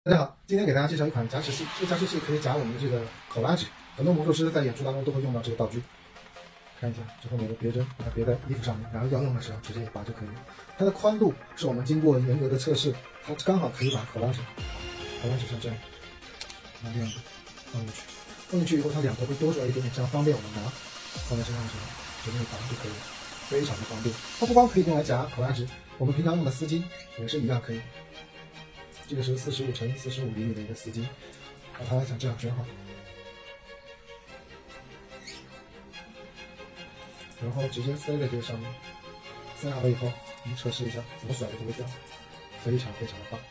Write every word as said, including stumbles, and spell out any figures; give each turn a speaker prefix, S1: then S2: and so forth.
S1: 大家好，今天给大家介绍一款夹持器。这个夹持器可以夹我们的这个口拉纸，很多魔术师在演出当中都会用到这个道具。看一下，这后面的别针，把它别在衣服上面，然后要用的时候直接一拔就可以了。它的宽度是我们经过严格的测试，它刚好可以把口拉纸、口拉纸像这样拿这样子放进去，放进去以后它两头会多出来一点点，这样方便我们拿放在身上的时候直接一拔就可以了，非常的方便。它不光可以用来夹口拉纸，我们平常用的丝巾也是一样可以。这个是四十五乘以四十五厘米的一个丝巾，把它像这样卷好，然后直接塞在这个上面。塞好了以后，我们测试一下，怎么甩都不会掉，非常非常的棒。